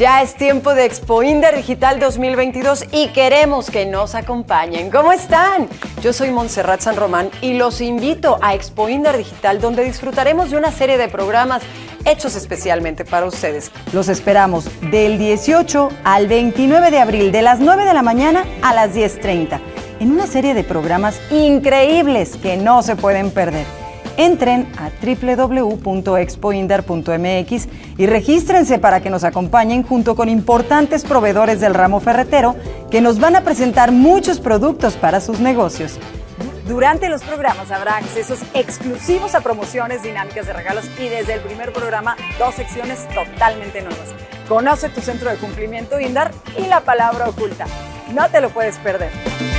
Ya es tiempo de Expo Inder Digital 2022 y queremos que nos acompañen. ¿Cómo están? Yo soy Montserrat San Román y los invito a Expo Inder Digital, donde disfrutaremos de una serie de programas hechos especialmente para ustedes. Los esperamos del 18 al 29 de abril, de las 9 de la mañana a las 10:30, en una serie de programas increíbles que no se pueden perder. Entren a www.expoinder.mx y regístrense para que nos acompañen junto con importantes proveedores del ramo ferretero que nos van a presentar muchos productos para sus negocios. Durante los programas habrá accesos exclusivos a promociones, dinámicas de regalos y desde el primer programa 2 secciones totalmente nuevas. Conoce tu centro de cumplimiento Indar y la palabra oculta. No te lo puedes perder.